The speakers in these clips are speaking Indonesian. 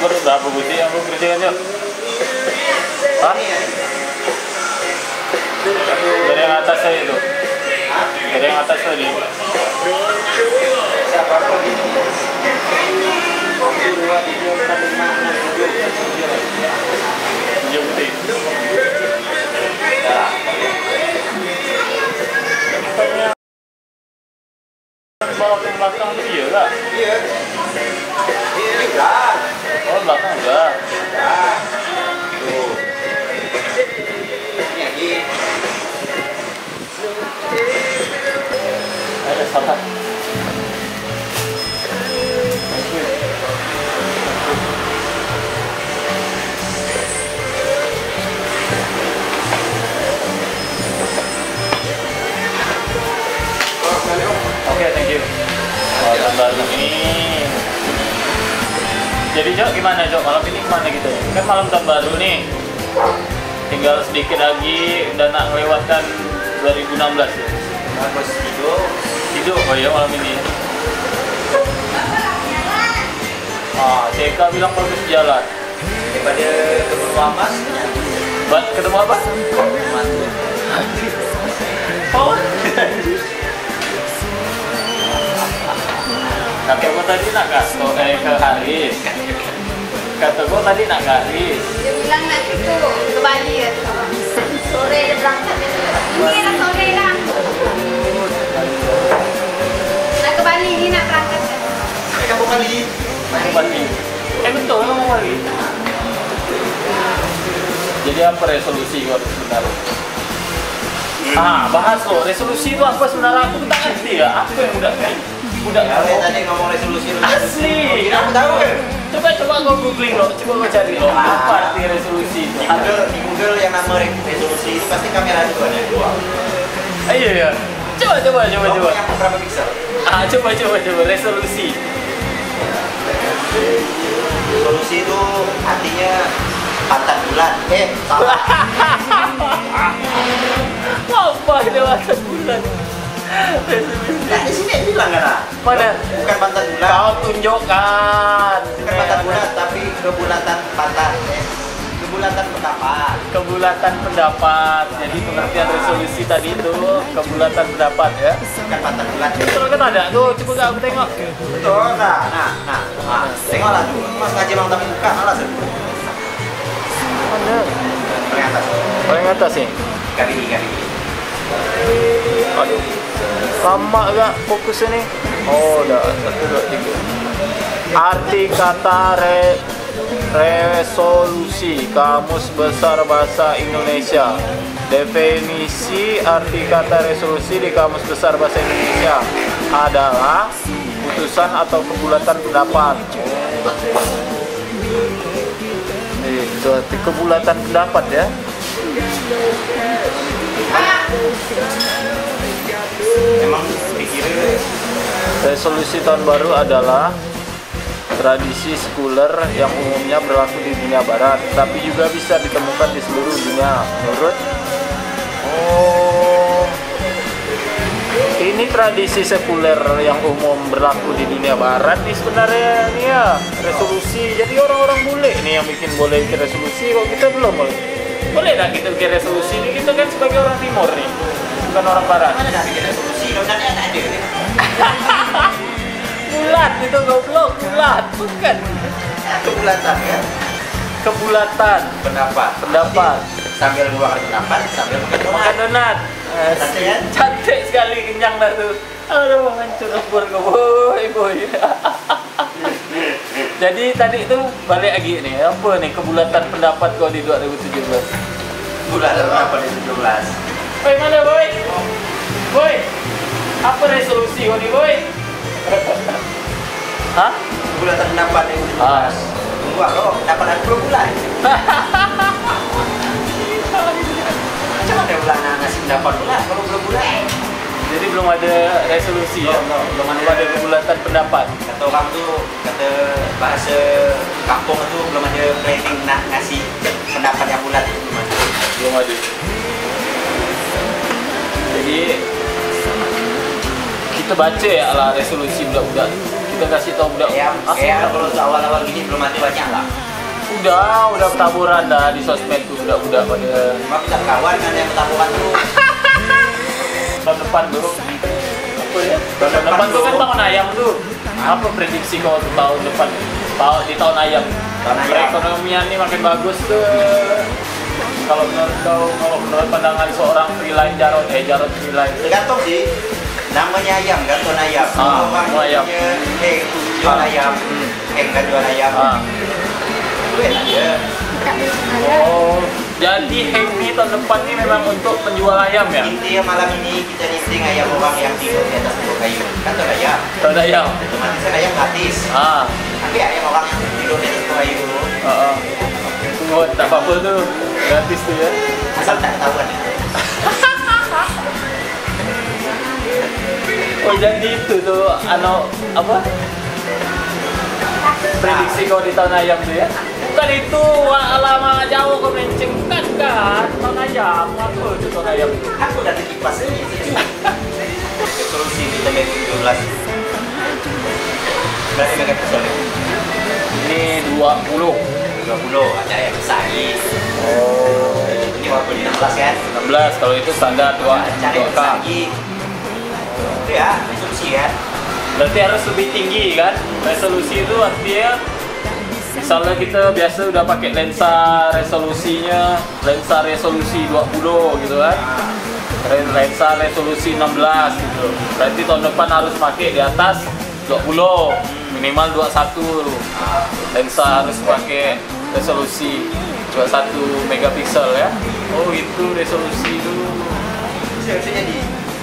Baru berapa putih yang lu kerjakan Jok? Hah? Dari yang atas saya itu. Dari yang atas tadi. Siapa pun ini. 1, 2, 3, 4, 5, 6, 7, 7 putih. Balap yang belakang itu iya kak? Iya. Ini udah. Oh belakang udah. Udah. Tuh. Ini lagi. Ada salah. Oke, thank you. Wah, baru ini. Jadi Jok, gimana Jok? Malam ini kemana gitu? Kan malam tahun baru nih. Tinggal sedikit lagi udah nak melewatkan 2016 ya. Bagus tidur. Tidur, oh iya malam ini. CK bilang bagus jalan. Daripada ketemu Amas. Buat ketemu apa? Mantu. Oh. Kata gue tadi nak ke Haris. Kata gue tadi nak ke Haris. Dia bilang nak itu ke Bali ya. Sore dia berangkat. Ini lah sore lah. Nak ke Bali ni nak berangkat. Kamu kali. Bali. Betul kamu Bali. Jadi apa resolusi kau sebenarnya? Bahas lo resolusi itu apa sebenarnya? Aku tak ngerti ya. Apa yang udah Kalian tadi ngomong resolusi asli. Aku tahu kan? Coba kau googling lo, coba kau cari lo. Apa arti resolusi itu? Di Google yang nama resolusi itu pasti kamera itu ada dua. Iya ya. Coba. Kamu yang berapa pixel? Coba resolusi. Resolusi itu artinya pantat bulan. Salah. Apa dewasa bulan? Nah, di sini bilang kan? Mana? Bukan pantat bulan. Kau tunjukkan. Bukan pantat bulan, tapi kebulatan pantat. Kebulatan pendapat. Kebulatan pendapat. Jadi pengertian resolusi tadi itu kebulatan pendapat ya. Bukan pantat bulan. Betul kan ada tuh, coba aku tengok. Betul, nah. Tengoklah tuh. Mas ngaji bang tapi buka malah tuh. Mana? Paling atas. Paling atas nih. Kali ini. Aduh. Sama gak fokusnya nih? Oh, udah 1, 2, 3. Arti kata resolusi Kamus Besar Bahasa Indonesia. Definisi arti kata resolusi di Kamus Besar Bahasa Indonesia adalah putusan atau kebulatan pendapat. Itu arti kebulatan pendapat ya. Emang pikirnya Resolusi tahun baru adalah tradisi sekuler yang umumnya berlaku di dunia barat, tapi juga bisa ditemukan di seluruh dunia. Menurut ini tradisi sekuler yang umum berlaku di dunia barat nih sebenarnya nih ya, resolusi. Jadi orang-orang bule nih yang boleh bikin resolusi, kok kita belum boleh. Boleh tak kita bikin resolusi ini? Kita kan sebagai orang timur nih, bukan orang barat. mana dah bikin resolusi? Dosanya tak ada nih. Bulat itu goblok, bulat bukan. Kebulatan ya. Kebulatan pendapat Sambil ngeluarkan pendapat, sambil makan donat. Cantik kan? Cantik sekali, kenyang dah tuh. Aduh, hancur lebur kau boy. Jadi tadi itu balik lagi nih, apa nih kebulatan pendapat kau di 2017? Bulatan pendapat di 17. Boy, mana boy? Boy, apa resolusi kau nih boy? Hah? Bulatan pendapat di 17. Tunggu lo, dapat aku 2 bulan. Macam mana bulan ngasih pendapat pula kalau belum bulan? Jadi belum ada resolusi ya? Belum ada kebulatan pendapat. Kata orang tuh, kata bahasa kampung itu belum ada planning nak ngasih pendapat yang bulat itu belum ada. Belum ada. Jadi kita baca ya lah resolusi budak-budak. Kita kita kasih tahu budak Ya, asli. kalau awal-awal gini belum ada banyak lah. Udah taburan dah di sosmed tuh budak-budak pada Cuma kita kawan kan yang ketahuan tuh. tahun depan tuh. Apa ya? Tahun depan tuh kan tahun ayam tuh. Apa prediksi kau untuk tahun depan? Di tahun ayam. Tahun ayam. Perekonomian ini makin bagus tuh. Kalau menurut kau, kalau menurut pandangan seorang freelance Jarod freelance. Tergantung sih. Namanya ayam kan, tuan ayam. Orang mau ayam. punya jual ayam. Kan jual ayam. Itu enak aja. Oh, jadi Hemi tahun depan ini memang untuk penjual ayam ya? Intinya malam ini kita listing ayam orang yang tidur di atas pokok kayu. Kan tuan ayam. Tahun ayam. Otomatis kan ayam gratis. Tapi ayam orang yang tidur di atas pokok kayu dulu. Tunggu, tak apa-apa tuh, gratis tuh ya. Asal tak ketahuan ya. Oh jadi itu tuh, apa? Prediksi kau di tahun ayam tuh ya? Bukan itu, lama jauh kau mencing, bukan kan? Tahun ayam, apa itu tahun ayam? Aku udah kipas ini sejuk. Resolusi kita ke 17. Berarti megapiksel ya? Ini 20. 20, acara yang besar ini. Oh, Ini walaupun di 16 kan? 16, kalau itu standar 2 Acara yang besar 2K. ini. Itu ya, resolusi kan? Berarti harus lebih tinggi kan? Resolusi itu artinya misalnya kita biasa udah pakai lensa resolusi 20 gitu kan, lensa resolusi 16 gitu. Berarti tahun depan harus pakai di atas 20, minimal 21. Lensa harus pakai resolusi 21 megapiksel ya. Oh itu resolusi dulu. Bisa jadi.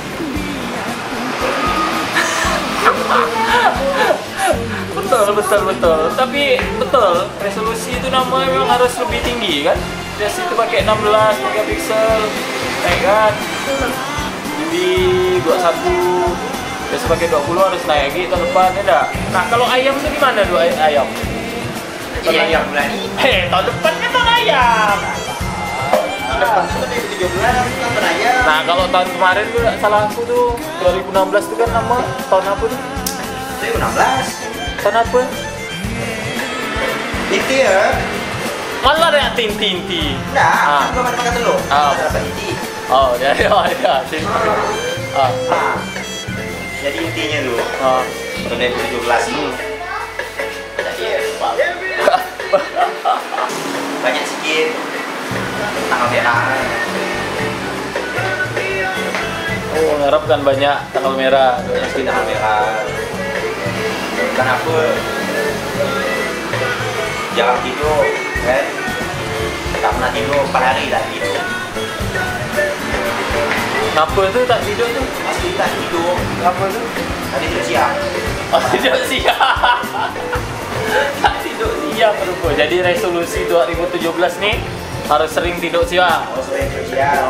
Betul. Tapi betul, resolusi itu namanya memang harus lebih tinggi kan? Biasa itu pakai 16 megapiksel, ya kan? Jadi 21, biasa pakai 20 harus naik lagi tahun depan, ya dah. Nah kalau ayam itu gimana dua ayam? Iya, ayam bulan ini. Tahun depan kan tahun ayam. Tahun depan itu kan 17, tahun ayam. Nah kalau tahun kemarin tuh nggak salah aku tuh 2016 itu kan nama tahun apa tuh? 2016. Tahun apa? Itu ya. Malah ada tinti. Nah, belum ada makan telur. Ada dapat inti. Oh ya, tinti. Jadi intinya dulu. Tahun 2017 itu. Jadi ya, banyak sikit tanggal merah. Oh, mengharapkan banyak tanggal merah. Banyak tanggal merah. Kenapa? Jarang tidur, kan? Tak pernah tidur 4 hari dah tidur. Kenapa tu tak tidur tu? Pasti tak tidur. Kenapa tu? Tak tidur siang. Oh, tidur siang. Tak tidur siang rupa. Jadi resolusi 2017 ni harus sering tidur siang. Oh, sering tidur siang.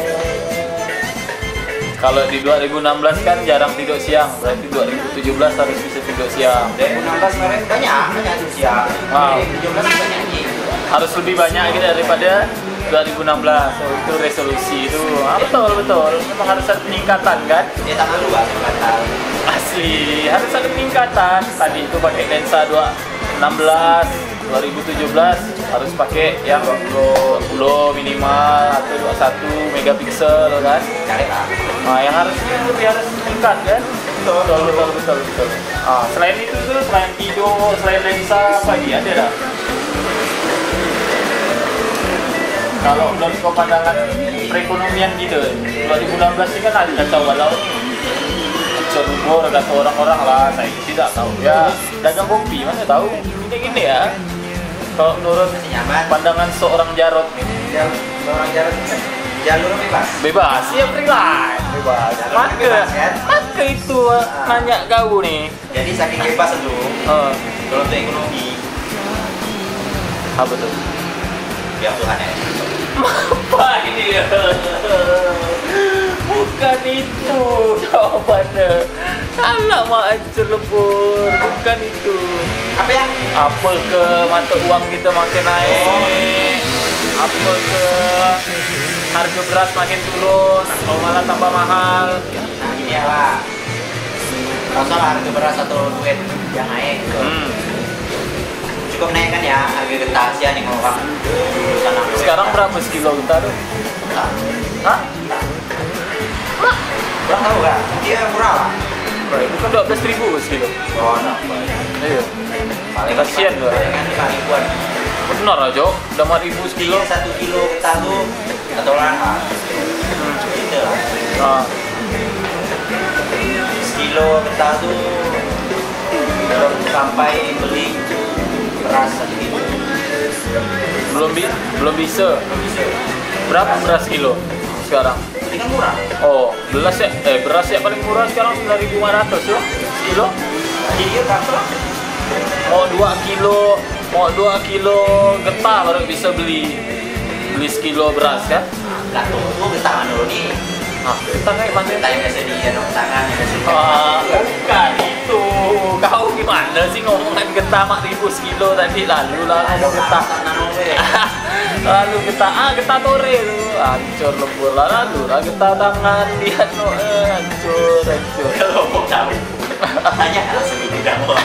Kalau di 2016 kan jarang tidur siang, berarti 2017 harus bisa tidur siang. 2016 kemarin banyak tidur siang. 2017 banyak ni. Harus lebih banyak lagi daripada 2016. Oh, itu resolusi itu. Betul. Memang harus ada peningkatan kan? Dia tak malu lah peningkatan. Asli, harus ada peningkatan. Tadi itu pakai lensa 2016, 2017 harus pakai yang 20 minimal atau 21 megapiksel kan? Cari lah. Nah, yang harus meningkat kan? Betul. Selain itu tuh, selain tidur, selain lensa, apa lagi ada dah? Kalau dari pandangan perekonomian gitu, 2016 ini kan ada kacau balau cerubur kata orang-orang lah, saya tidak tahu ya. Dagang kopi mana tahu gini ya. Kalau menurut pandangan seorang Jarod nih, Seorang jalur bebas. ya freelance, bebas. Maka itu nanya kau nih. Jadi saking bebas itu, kalau untuk ekonomi, Apa tuh? biar Tuhan ya. Apa ini? Bukan itu jawabannya. Alamak hancur lebur. Bukan itu. Apa ya? Apa ke mata uang kita makin naik? Apa ke harga beras makin turun? Atau malah tambah mahal? Nah ini ya lah. masalah harga beras atau duit yang naik gitu. Cukup naik kan ya harga getah sih nih orang sana. Sekarang berapa sekilo getah tuh? Hah? Kurang tahu nggak? Dia murah lah. Itu kan 12.000 sekilo. Oh, nah. Iya. Paling Kasian loh. Palingan 5.000-an. Benar aja, udah 5.000 sekilo. Iya, 1 kilo getah tuh atau lah. Gitu lah. Nah, Sekilo getah tuh belum sampai beli beras sedikit. belum bisa. Berapa beras kilo sekarang? Ini kan murah. Oh, beras ya paling murah sekarang 9.500 ya sekilo. Jadi dia berapa? Mau 2 kilo getah baru bisa beli sekilo beras kan? Lah tuh getah mana dulu nih? Ah, getah kayak mana? Getah yang biasa di tangan yang biasa di Bukan itu. Kau gimana sih ngomongan getah 4.000 sekilo tadi lalu ngomong getah. Lalu getah tore lu. Hancur lembur lah lalu getah tangan lihat no hancur. Kalau mau tahu tanya langsung ini dah mau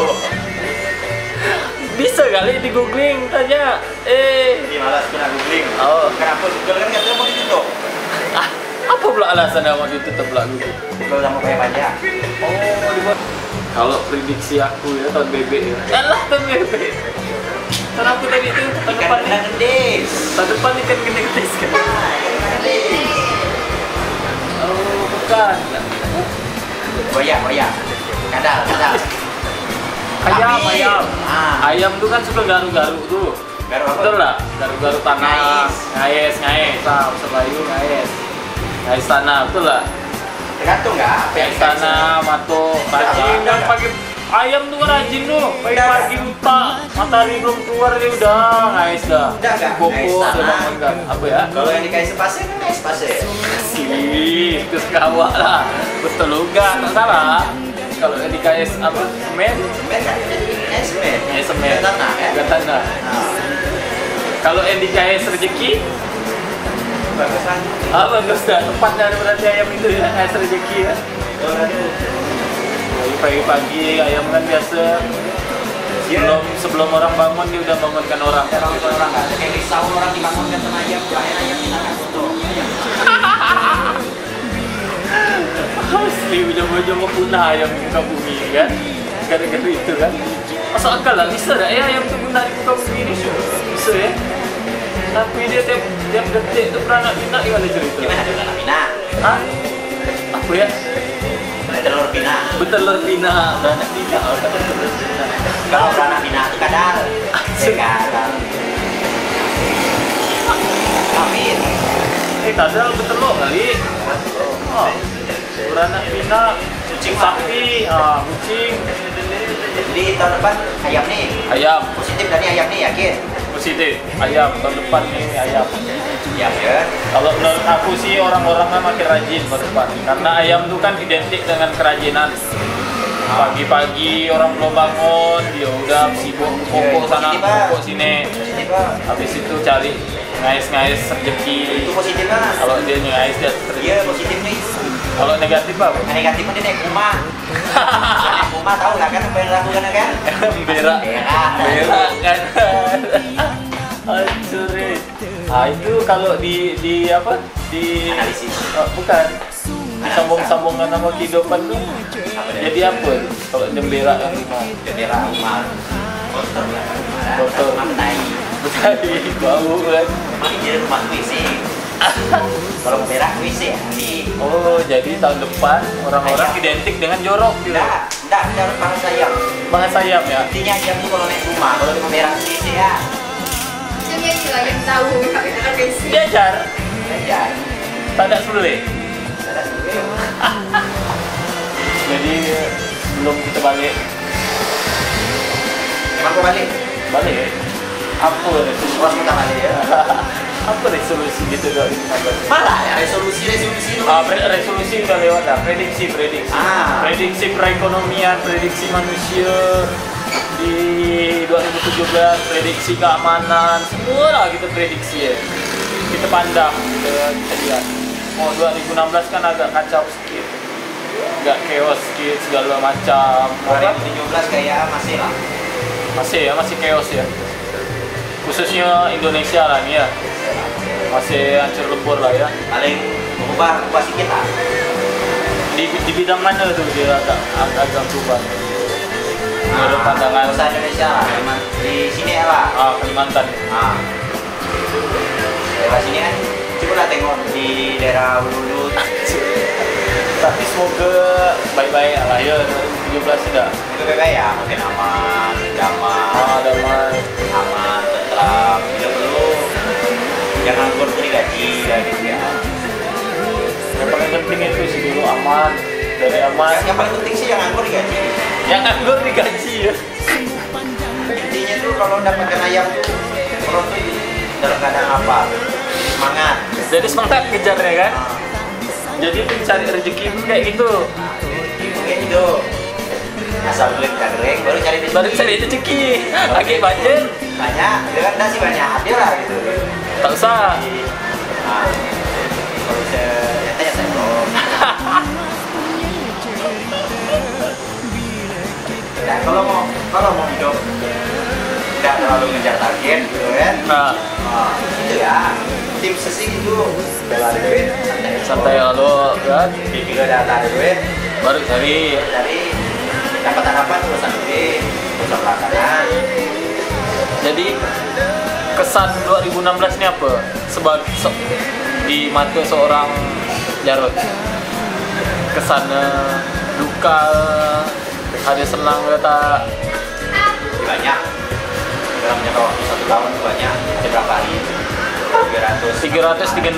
Bisa kali di googling tanya. ini malas kena googling. Oh. Kenapa Google kan katanya mau ditutup? Apa pula alasan mau ditutup lah Google? Google sama kayak panjang. Oh, dibuat. Kalau prediksi aku ya tahun bebek ya. Alah tahun bebek. Tahun aku tadi itu tahun Ikan depan nih. kena gendis. Tahun depan ikan gede-gede kan. Ikan gendis. Oh, bukan. Boyak. Kadal. Ayam. Ah. Ayam tuh kan suka garu-garu tuh. Garu apa? Betul lah, garu-garu tanah. Ngayes. Bahasa Melayu ngayes. Ngayes tanah, betul lah. Tergantung nggak? Apa yang Ngayes tanah, mato, rajin dan pagi. Ayam tuh kan rajin tuh, pagi-pagi buta, matahari belum keluar dia udah ngayes dah. Udah nggak? Bobo Ngayes dia tanah. bangunkan. Apa ya? Kalau yang dikasih pasir kan es pasir. Sih, terus kawak lah. Betul juga, tak salah. Kalau yang dikais apa semen, Semen kan jadi es semen. semen. Tanah kan? Ke tanah. Nah, Kalau yang dikais rezeki, bagus kan? bagus dah. Tempatnya ada berarti ayam itu ya, es rezeki ya. Jadi pagi-pagi ayam kan biasa. Sebelum orang bangun dia udah bangunkan orang. Orang nggak ada kayak risau orang dibangunkan sama ayam, ayam dimakan foto. Asli ujung-ujung punah ayam di muka bumi kan. Gara-gara itu kan. Masuk akal lah, bisa tak ya ayam tu punah di muka bumi ni? Bisa ya. Tapi dia tiap detik tu beranak pinak gimana cerita? Gimana tuh anak Pina? Hah? Apa ya? Telur Pina. Betelur pinak, beranak pinak. Kalau beranak Pina itu kadal. Kadal. Amin. Kadal betelur kali. Oh. Beranak pinak, kucing sapi, kucing. Jadi tahun depan ayam nih. Ayam, Positif dari ayam nih yakin? positif. Ayam, tahun depan nih ayam. Ya. Kalau menurut aku sih orang-orang kan makin rajin tahun depan. Karena ayam tuh kan identik dengan kerajinan. Pagi-pagi orang belum bangun, dia udah sibuk pokok sana, pokok sini. Positif Pak. Habis itu cari ngais-ngais rezeki. Itu positif Pak. Kalau dia ngais dia rezeki. Iya positifnya itu. Kalau negatif apa? Yang negatifnya dia naik rumah. Naik rumah tahu lah kan apa yang dilakukan kan? Berak. Berak. Kan. Hancur. Itu kalau di apa? Di Analisis. bukan. Sambung-sambungan sama kehidupan tuh. Jadi apa? Kalau dia berak kan rumah. Bendera rumah. Kotor lah. Kotor. Rumah petai. Betai bau kan. Rumah jadi rumah WC. Kalau berak WC di. Oh, jadi tahun depan orang-orang identik dengan jorok gitu. Enggak harus bahasa ayam. Bahasa ayam ya. Intinya ayam tuh kalau naik rumah, kalau di berak WC ya. Jadi itu lah yang tahu kami tak besi. Diajar. Ya. Tak ada sebelum. Ada sebelum. Jadi belum kita balik. Emang kau balik? Balik. Apa resolusi? Bos kita balik ya. Apa resolusi gitu 2016? Malah ya resolusi itu. Resolusi udah lewat dah. Prediksi. Prediksi perekonomian, prediksi manusia di 2017, prediksi keamanan, semua lah kita prediksi ya. Kita pandang, kita lihat. Oh 2016 kan agak kacau sedikit. nggak chaos gitu segala macam. 2017 kayak masih lah. Masih chaos ya. Khususnya Indonesia lah nih ya. Masih hancur lebur lah ya. Paling berubah sedikit lah. Di bidang mana tuh dia agak berubah? Menurut pandangan bahasa Indonesia lah, memang di sini ya lah. Kalimantan. Daerah sini kan coba lah tengok di daerah Hulu. Tapi semoga baik-baik lah ya 2017 tidak. Itu baik-baik ya, mungkin aman, damai, Damai. aman, tentram. Bila perlu jangan nganggur beri gaji lah gitu ya. Yang paling penting itu sih dulu aman, dari aman. Yang paling penting sih jangan nganggur digaji. Yang nganggur digaji ya. Intinya tuh kalau dapatkan ayam tuh orang tuh dalam keadaan apa? Semangat. Jadi semangat kejarnya kan. Jadi mencari rezeki pun kayak gitu. Kayak gitu. Asal duit kagering baru cari rezeki. Baru cari rezeki. Lagi budget Banyak, dengan nasi banyak ada lah gitu. tak usah. Nah, kalau bisa nyata belum. Nah, kalau mau hidup tidak terlalu ngejar target gitu kan. Nah, Itu ya. Tim sesi itu bela duit santai lalu kan. Bikin udah ada duit Baru cari. dari dapat harapan urusan duit urusan belakangan. Jadi kesan 2016 ini apa? Sebagai di mata seorang Jarod. Kesannya duka, ada senang kata Banyak dalam jangka waktu 1 tahun itu banyak. Ada berapa hari? 336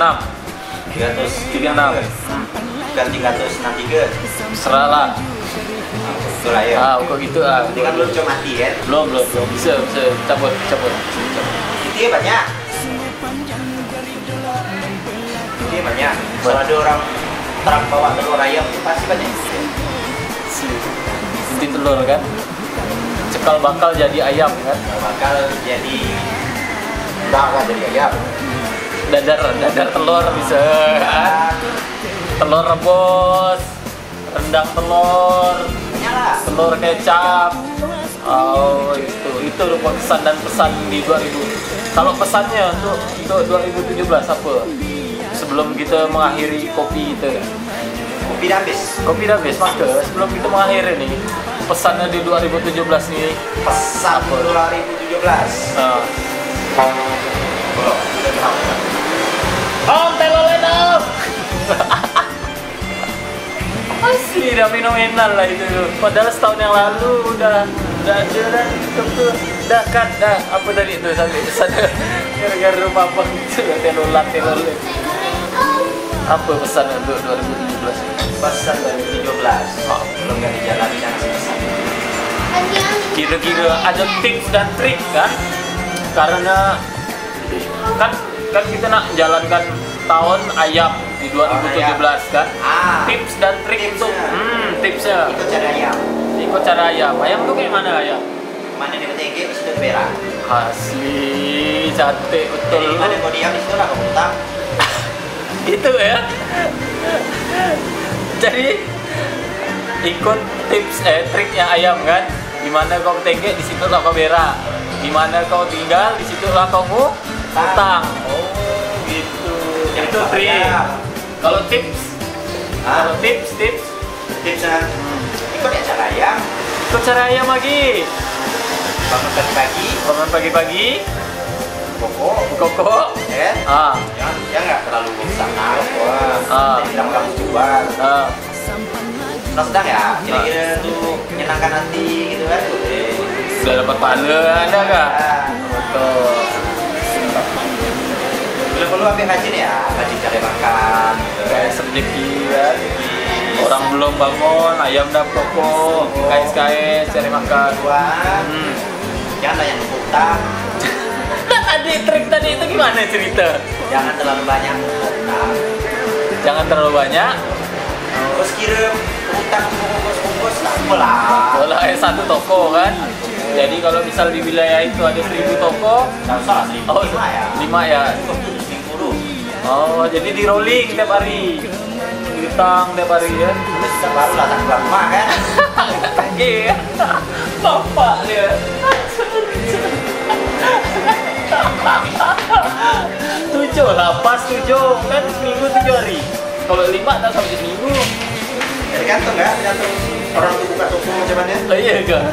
dan 363 serah lah. itu lah ya. Kok gitu Ini kan belum cuma mati kan. belum bisa cabut Intinya banyak. Kalau ada orang terang bawa telur ayam pasti banyak. inti telur kan, cekal bakal jadi ayam kan, Bakal jadi jadi ayam. dadar telur bisa kan, telur rebus, rendang telur, Nyala. telur kecap. Itu kesan dan pesan di 2000. Kalau pesannya untuk 2017 apa? Sebelum kita mengakhiri kopi itu, Kopi dah habis. kopi dah habis, maka sebelum kita mengakhiri nih, pesannya di 2017 nih. Pesan 2017. Belum. Om telolen om. Masih udah fenomenal lah itu. Padahal setahun yang lalu udah ada dan itu dah apa tadi itu sampai sana gara-gara rumah apa itu telolet. Apa pesan untuk 2017? Pesan 2017. Belum gak dijalani jangan pesan. Kira-kira ada tips dan trik kan? Karena kan kita nak jalankan tahun ayam di 2017 kan? Tips dan trik untuk tipsnya. Ikut cara ayam. Ikut cara ayam. Ayam tuh kayak mana ayam? Mana di PTG di situ berak. Asli cantik betul. Jadi mana kau diam di situ lah kau utang. Gitu ya. Jadi ikut tips triknya ayam kan? Dimana kau PTG di situ lah kau berak. Dimana kau tinggal di situ lah kau utang. Oh gitu. Yang Itu trik. ayam. Kalau tips, Tipsnya ikut ya cara ayam. ikut cara ayam lagi. Bangun pagi-pagi. Bangun pagi-pagi, koko, Ya kan? Jangan nggak terlalu sana. Tidak kamu jual. Sedang ya. Kira-kira tuh menyenangkan hati gitu kan. Sudah dapat pahala ada nggak? Betul. Bila perlu ambil rajin ya, rajin cari makan. Kayak rezeki kan. Orang belum bangun, ayam dah koko, kais-kais cari makan. Jangan banyak utang. Nah tadi trik tadi itu gimana cerita? Jangan terlalu banyak utang. Jangan terlalu banyak. Terus kirim utang bungkus-bungkus tak apalah. Kalau satu toko kan. Jadi kalau misal di wilayah itu ada 1000 toko, Tak usah 5 ya. 5 ya. Cukup 70. Oh, jadi di rolling tiap hari. Di utang tiap hari ya. Bisa baru lah tak keluar rumah kan. Tagih ya. Bapak dia. Tujuh lah, pas 7 kan seminggu 7 hari. Kalau 5 tak sampai seminggu. Tergantung nggak? Tergantung orang tuh buka toko macam mana. Oh iya kak.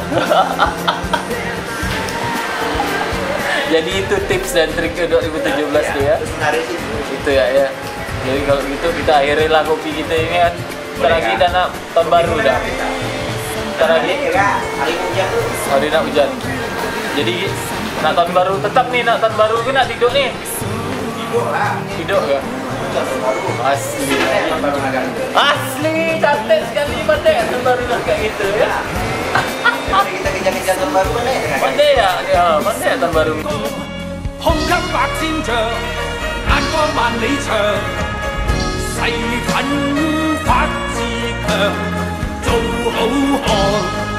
Jadi itu tips dan trik ke 2017 tuh ya. Terus menarik sih. Itu ya. Jadi kalau gitu kita akhiri lah kopi kita ini kan. Ntar lagi dan tahun baru dah. Ntar lagi hari hujan tuh. hari nak hujan. Jadi nak tahun baru tetap nih, nak tahun baru kan nak tidur nih. Tidur lah. Tidur kan? Tahun baru. Asli. Tahun baru agak. Asli cantik sekali pandai tahun baru lah kayak gitu ya. Jadi kita kejar-kejar tahun baru kan ya. Pandai ya, dia pandai ya tahun baru. 胸襟百千丈，眼光萬里長，誓奮發自強，做好漢。